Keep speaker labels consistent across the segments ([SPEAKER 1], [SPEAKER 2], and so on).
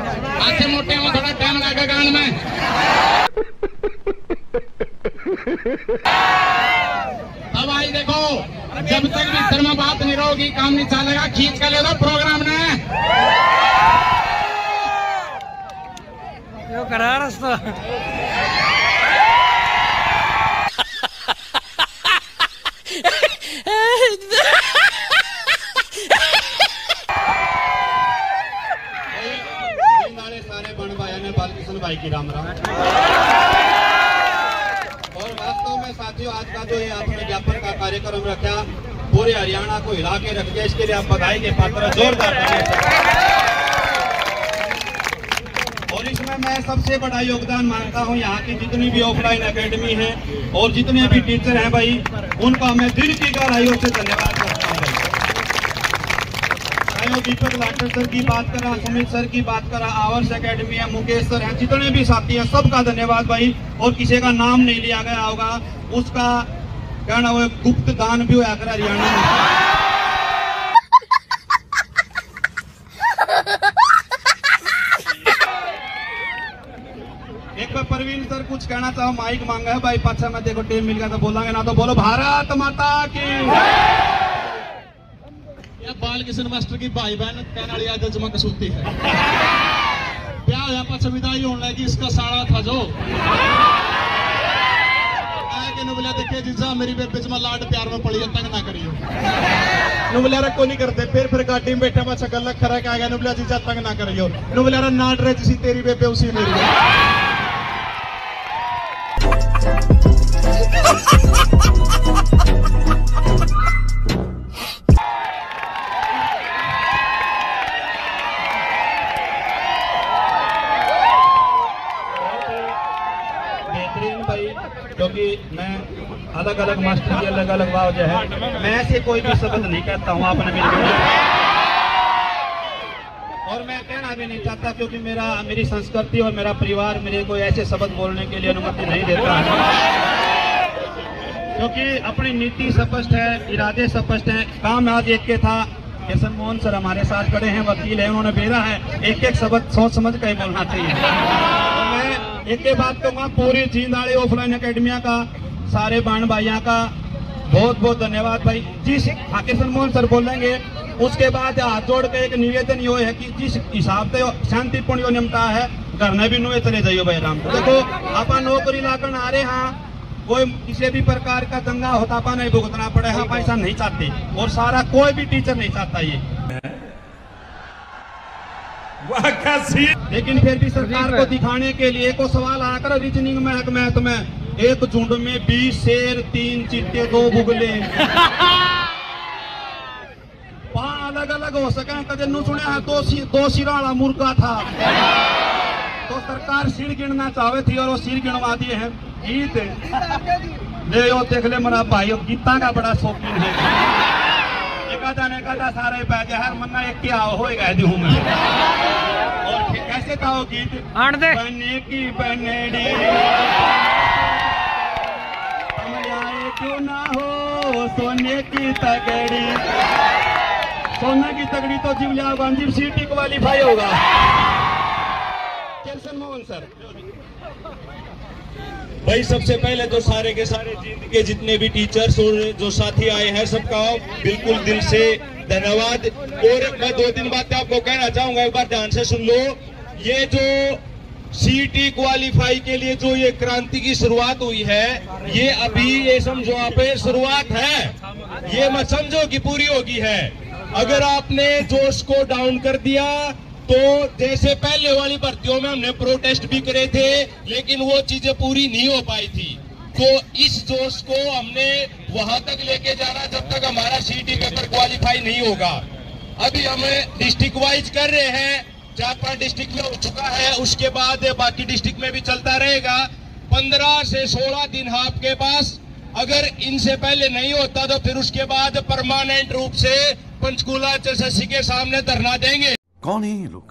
[SPEAKER 1] आज से मोटे हो, थोड़ा टाइम लगा गान में। अब आई देखो, जब तक भी धर्म बात नहीं रहोगी काम नहीं चलेगा। खींच कर ले दो प्रोग्राम ने
[SPEAKER 2] यो करा रास्ता।
[SPEAKER 3] सारे बन भाई ने बालकिशन भाई की राम राम। और वास्तव में साथियों, आज का जो ये आपने ज्ञापन का कार्यक्रम रखा, पूरे हरियाणा को हिला के रख दिया, इसके लिए आप बधाई के पात्र, जोरदार और इसमें मैं सबसे बड़ा योगदान मानता हूं यहाँ की जितनी भी ऑफलाइन एकेडमी है और जितने भी टीचर हैं भाई, उनका मैं दिल की गहराइयों से धन्यवाद करता हूं भाई। चाहे दीपक लाटर सर की बात करा, सुमित सर की बात करा, आवर्स एकेडमी है, मुकेश सर हैं, जितने भी साथी हैं, सबका धन्यवाद भाई। और किसी का नाम नहीं लिया गया होगा, उसका कहना वो गुप्त दान भी हुआ कर हरियाणा में। एक बार परवीन सर कुछ कहना चाहो, माइक मांगा है भाई, पाछा में देखो टीम मिल गया तो बोलेंगे, ना तो बोलो भारत माता की।
[SPEAKER 1] बालकिशन मास्टर की भाई बहन कहने वाली आदत जमा कसूती है। ब्याह यहाँ पर विदाई होने लगी, इसका साड़ा था जो नुबलिया देखे जीजा मेरी बेबे जमा लाड प्यार में पड़ी है, तंग ना करियो। नुबलिया रखो नहीं करते, फिर गाड़ी में बैठा बच्चा गलत खरा के आ गया, नुबलिया जीजा तंग ना करियो। नुबलिया नाट रहे जिसी तेरी बेबे उसी मेरी। क्योंकि मैं अलग अलग मास्टर की अलग अलग भाव जो है, मैं ऐसे कोई भी शब्द नहीं कहता हूँ आपने और मैं कहना भी नहीं चाहता, क्योंकि मेरी संस्कृति और मेरा परिवार मेरे को ऐसे शब्द बोलने के लिए अनुमति नहीं देता है। क्योंकि अपनी नीति स्पष्ट है, इरादे स्पष्ट है। काम आज एक के था, किशन मोहन सर हमारे साथ खड़े हैं, वकील है, उन्होंने भेजा है, एक एक शब्द सोच समझ कर बोलना चाहिए। एक बात कहूँगा, पूरी जींदाड़ी ऑफलाइन एकेडमिया का सारे बाण भाइयों का बहुत बहुत धन्यवाद भाई। जिस किशन मोहन सर बोलेंगे उसके बाद हाथ जोड़ के एक निवेदन ये है कि जिस हिसाब से शांतिपूर्ण नियमता है, घर में भी नुए चले जाइए भाई राम। देखो आप नौकरी लाकर आ रहे, हाँ कोई किसी भी प्रकार का दंगा होता पा नहीं भुगतना पड़े, हाँ पैसा नहीं चाहते, और सारा कोई भी टीचर नहीं चाहता ये। लेकिन फिर भी सरकार को दिखाने के लिए को सवाल आकर रीजनिंग महकमे में एक झुंड में 20 शेर, 3 चीते, 2 बुगले, 5 अलग अलग हो सके, कदे नु सुने है 2 सिराड़ा मुर्गा था। तो सरकार सिर गिनना चाहे थी और वो सिर गिनवा दिए हैं। गीत ले यो देख ले मेरा भाई, गीता का बड़ा शौकीन है। एकादा सारे पैजे हर मन्ना एक क्या होएगा हूँ मैं। और कैसे था वो गीत, बने की बनेड़ी क्यों ना हो सोने की तगड़ी। सोने की तगड़ी तो जिवलिया गांधी सीटी क्वालीफाई होगा। किशन मोहन सर
[SPEAKER 4] भाई, सबसे पहले तो सारे के सारे जींद के जितने भी टीचर्स और जो साथी आए हैं सबका बिल्कुल दिल से धन्यवाद। और मैं 2-3 बातें आपको कहना चाहूंगा, एक बार ध्यान से सुन लो। ये जो सीटी क्वालिफाई के लिए जो ये क्रांति की शुरुआत हुई है, ये अभी ये समझो आप शुरुआत है, ये मत समझो कि पूरी होगी है। अगर आपने जोश को डाउन कर दिया तो जैसे पहले वाली भर्तियों में हमने प्रोटेस्ट भी करे थे, लेकिन वो चीजें पूरी नहीं हो पाई थी। तो इस जोश को हमने वहां तक लेके जाना जब तक हमारा सीटी पेपर क्वालिफाई नहीं होगा। अभी हम डिस्ट्रिक्ट वाइज कर रहे हैं, 4-5 डिस्ट्रिक्ट में हो चुका है, उसके बाद बाकी डिस्ट्रिक्ट में भी चलता रहेगा। 15 से 16 दिन है आपके पास। अगर इनसे पहले नहीं होता तो फिर उसके बाद परमानेंट रूप से पंचकूला एसएससी के सामने धरना देंगे।
[SPEAKER 5] कौन है ये लोग,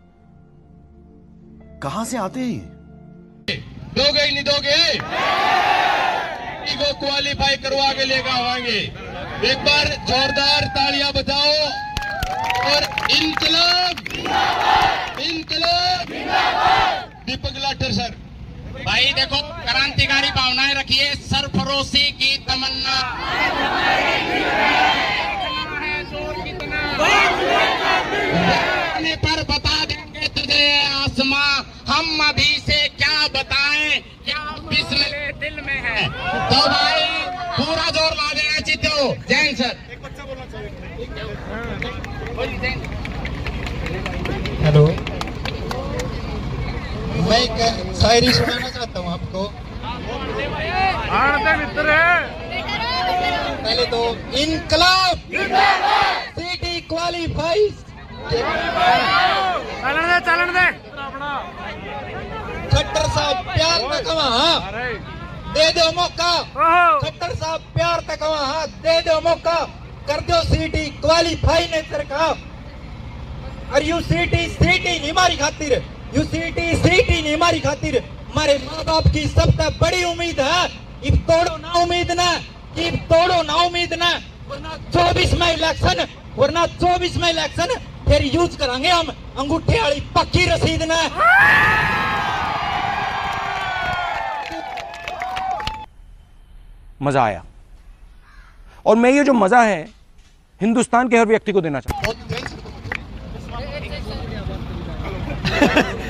[SPEAKER 5] कहां से आते हैं?
[SPEAKER 4] दोगे ही नहीं दोगे? को क्वालिफाई करवा के लेकर आवाएंगे। एक बार जोरदार तालियां बजाओ और इनकलाब, इनकलाब।
[SPEAKER 2] भाई देखो, क्रांतिकारी भावनाएं रखिए, सरफरोशी की तमन्ना पर बता देंगे तुझे आसमां, हम अभी से क्या बताएं, क्या बिस्मिल्लाह दिल में है। तो भाई पूरा जोर ला देना चित्रो। जैन सर।
[SPEAKER 6] हेलो, मैं एक शायरी सुनाना चाहता हूँ आपको। पहले तो इनकलाब सिटी क्वालिफाइज,
[SPEAKER 7] चलन दे
[SPEAKER 6] खट्टर साहब प्यार तक वहाँ दे दो मौका, खट्टर साहब प्यार तक वहाँ दे दो मौका, कर दो सिटी क्वालिफाई ने सरकार। और यू सिटी नहीं मारी खातिर, यू सिटी नहीं मारी खातिर, हमारे माँ बाप की सबसे बड़ी उम्मीद है। इब तोड़ो ना उम्मीद ना, इब तोड़ो ना उम्मीद ना, वरना 24 में इलेक्शन, वरना 24 में इलेक्शन फिर यूज करांगे हम अंगूठे वाली पक्की रसीद ना।
[SPEAKER 8] मजा आया, और मैं ये जो मजा है हिंदुस्तान के हर व्यक्ति को देना चाहता हूं।